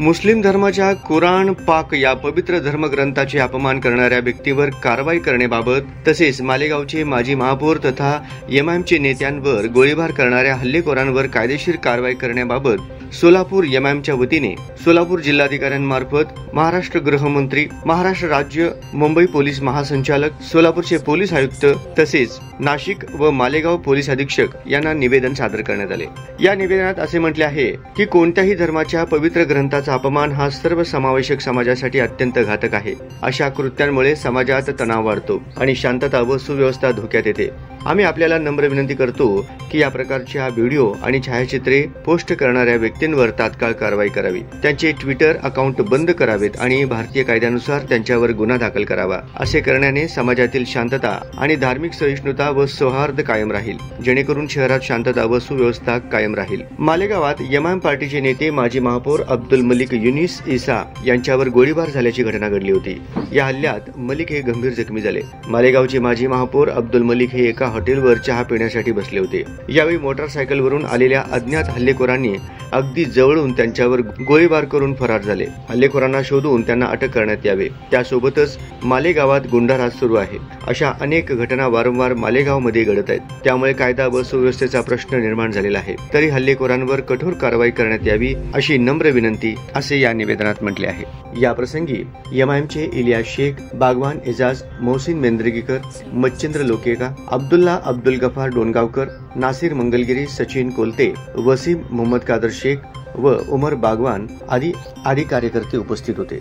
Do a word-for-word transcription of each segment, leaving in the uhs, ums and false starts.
मुस्लिम धर्माच्या कुराण पाक या पवित्र धर्मग्रंथाचे अपमान करणाऱ्या व्यक्तीवर कारवाई करण्याबाबत तसेच मालेगावचे माजी महापौर तथा एमआयएमचे नेत्यांवर गोळीबार करणाऱ्या हल्लेखोरांवर कायदेशीर कारवाई करण्याबाबत सोलापूर एमआयएमच्या वतीने सोलापूर जिल्हाधिकाऱ्यांमार्फत महाराष्ट्र गृहमंत्री, महाराष्ट्र राज्य मुंबई पोलीस महासंचालक, सोलापूरचे पोलीस आयुक्त तसेच नाशिक व मालेगाव पोलीस अधीक्षक यांना निवेदन सादर करण्यात आले। या निवेदनात असे म्हटले आहे की कोणत्याही धर्माच्या पवित्र ग्रंथाचा अपमान हा सर्वसमावेशक समाजासाठी अत्यंत घातक आहे। अशा कृत्यांमुळे समाजात तणाव वाढतो आणि शांतता व सुव्यवस्था धोक्यात येते। आम्ही आपल्याला नम्र विनंती करतो की या प्रकारच्या व्हिडिओ आणि छायाचित्रे पोस्ट करणाऱ्या व्यक्तींवर तात्काळ कारवाई करावी, त्यांचे ट्विटर अकाउंट बंद करावेत आणि भारतीय कायद्यानुसार त्यांच्यावर गुन्हा दाखल करावा। असे करण्याने समाजातील शांतता आणि धार्मिक सहिष्णुता व सौहार्द कायम राहील, जेणेकरून शहरात शांतता व सुव्यवस्था कायम राहील। मालेगावात एमआयएम पार्टीचे नेते माजी महापौर अब्दुल मलिक युनिस ईसा यांच्यावर गोळीबार झाल्याची घटना घडली होती। या हल्ल्यात मलिक हे गंभीर जखमी झाले। मालेगावचे माजी महापौर अब्दुल मलिक हे एका हॉटेलवर चहा पिण्यासाठी बसले होते। यावेळी मोटारसायकलवरून आलेल्या अज्ञात हल्लेखोरांनी अगदी जवळून त्यांच्यावर गोळीबार करून फरार झाले। हल्लेखोरांना शोधून त्यांना अटक करण्यात यावे। त्यासोबतच मालेगावात गुंडाराज सुरू आहे। अशा अनेक घटना वारंवार मालेगावमध्ये घडत आहेत, त्यामुळे कायदा व सुव्यवस्थेचा प्रश्न निर्माण झालेला आहे। तरी हल्लेखोरांवर कठोर कारवाई करण्यात यावी अशी नम्र विनंती असे या निवेदनात म्हटले आहे। या प्रसंगी एमआयएमचे इलियास शेख, बागवान एजाज, मोहसिन मेंद्रगीकर, मच्छिंद्र लोकेका, अब्दुल्ला अब्दुल गफार डोनगावकर, नासिर मंगलगिरी, सचिन कोलते, वसीम मोहम्मद कादर शेख व उमर बागवान आदी आदी कार्यकर्ते उपस्थित होते।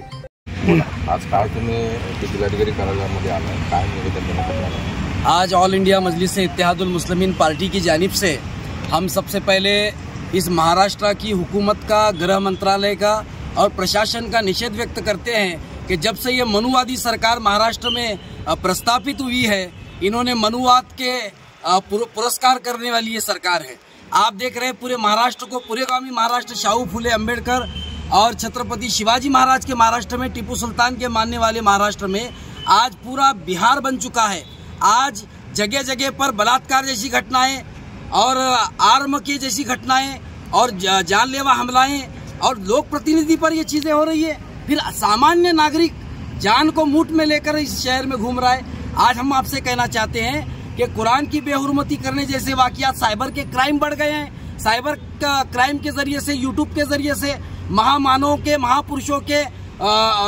आज काय तुम्ही जिल्हाधिकारी कार्यालयामध्ये आलाय, काय निवेदन देण्यात आलं? आज all India Majlis Ittehadul Muslimeen party की जानिब से हम सबसे पहले इस महाराष्ट्र की हुकूमत का, गृह मंत्रालय का और प्रशासन का निषेध व्यक्त करते हैं कि जब से ये मनुवादी सरकार महाराष्ट्र में प्रस्तापित हुई है, इन्होंने मनुवाद के पुरस्कार करने वाली ये सरकार है। आप देख रहे हैं पूरे महाराष्ट्र को, पूरे गामी महाराष्ट्र शाहू फुले अंबेडकर और छत्रपति शिवाजी महाराज के महाराष्ट्र में, टीपू सुल्तान के मानने वाले महाराष्ट्र में आज पूरा बिहार बन चुका है। आज जगह जगह पर बलात्कार जैसी घटनाएं और आर्म की जैसी घटनाएं और जानलेवा हमलाएं और लोक प्रतिनिधि पर ये चीजें हो रही है। फिर सामान्य नागरिक जान को मुठ में लेकर इस शहर में घूम रहा है। आज हम आपसे कहना चाहते हैं कि कुरान की बेहुरमती करने जैसे वाकयात, साइबर के क्राइम बढ़ गए हैं। साइबर का क्राइम के जरिए से, यूट्यूब के जरिए से महामानवों के, महापुरुषों के आ,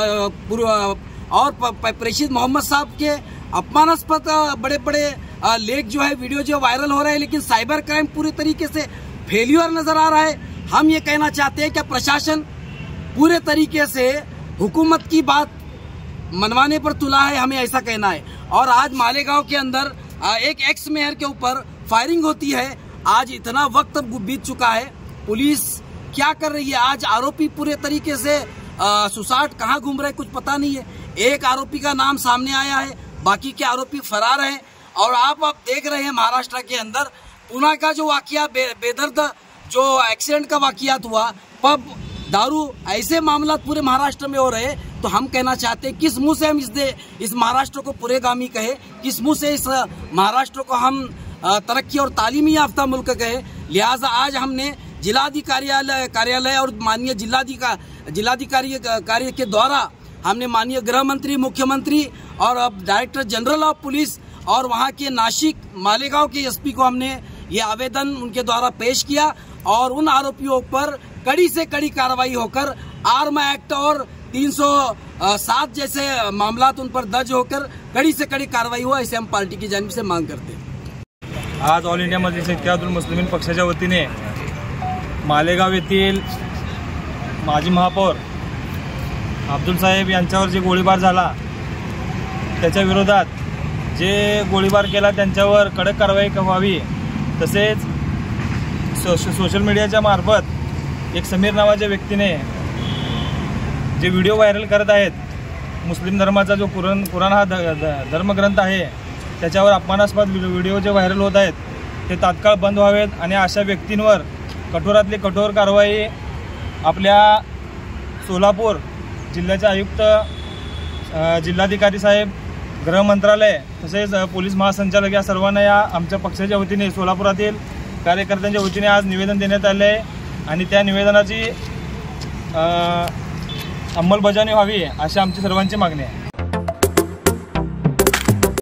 आ, और प्रेषित मोहम्मद साहब के अपमानास्पद बड़े बड़े लेख जो है, वीडियो जो वायरल हो रहे हैं, लेकिन साइबर क्राइम पूरी तरीके से फेल्यूर नजर आ रहा है। हम ये कहना चाहते हैं कि प्रशासन पूरे तरीके से हुकूमत की बात मनवाने पर तुला है, हमें ऐसा कहना है। और आज मालेगांव के अंदर एक एक्स मेयर के ऊपर फायरिंग होती है। आज इतना वक्त बीत चुका है, पुलिस क्या कर रही है? आज आरोपी पूरे तरीके से सुसाट कहाँ घूम रहे कुछ पता नहीं है। एक आरोपी का नाम सामने आया है, बाकी के आरोपी फरार हैं। और आप आप देख रहे हैं महाराष्ट्र के अंदर पुणे का जो वाकया, बे, बेदर्द जो एक्सीडेंट का वाकयात हुआ, पब, दारू, ऐसे मामला पूरे महाराष्ट्र में हो रहे हैं। तो हम कहना चाहते हैं किस मुंह से हम इस दे इस महाराष्ट्र को पुरेगामी कहे, किस मुंह से इस महाराष्ट्र को हम तरक्की और तालीमी याफ्ता मुल्क कहे। लिहाजा आज हमने जिलाधिकारी कार्यालय और माननीय जिलाधिकारी जिलाधिकारी कार्य के द्वारा हमने माननीय गृह मंत्री, मुख्यमंत्री और अब डायरेक्टर जनरल ऑफ पुलिस और वहां के नासिक, मालेगांव के एसपी को हमने ये आवेदन उनके द्वारा पेश किया और उन आरोपियों पर कड़ी से कड़ी कार्रवाई होकर आर्म एक्ट और तीन सौ सात जैसे मामला उन पर दर्ज होकर कड़ी से कड़ी कार्रवाई हो, ऐसे हम पार्टी की जानिब से मांग करते हैं। आज ऑल इंडिया मजलिस इत्तेहादुल मुस्लिमीन पक्षाच्या वतीने मालेगाव येथील माजी महापौर अब्दुल साहेब यांच्यावर जे गोळीबार झाला, त्याच्या विरोधात जे गोळीबार केला त्यांच्यावर कडक कारवाई व्हावी, तसेच सो सोशल मीडियाच्या मार्फत एक समीर नावाच्या व्यक्तीने जे व्हिडिओ व्हायरल करत आहेत, मुस्लिम धर्माचा जो कुराण कुराण हा धर्मग्रंथ आहे, त्याच्यावर अपमानास्पद व्हिडिओ जे व्हायरल होत आहेत ते तात्काळ बंद व्हावेत आणि अशा व्यक्तींवर कठोरातली कठोर कारवाई आपल्या सोलापूर जिल्ह्याचे आयुक्त, जिल्हाधिकारी साहेब, गृह मंत्रालय तसेच पोलीस महासंचालक या सर्वांना या आमच्या पक्षाच्या वतीने सोलापुरातील कार्यकर्त्यांच्या वतीने आज निवेदन देण्यात आले आहे आणि त्या निवेदनाची अंमलबजावणी व्हावी अशी आमची सर्वांची मागणी आहे.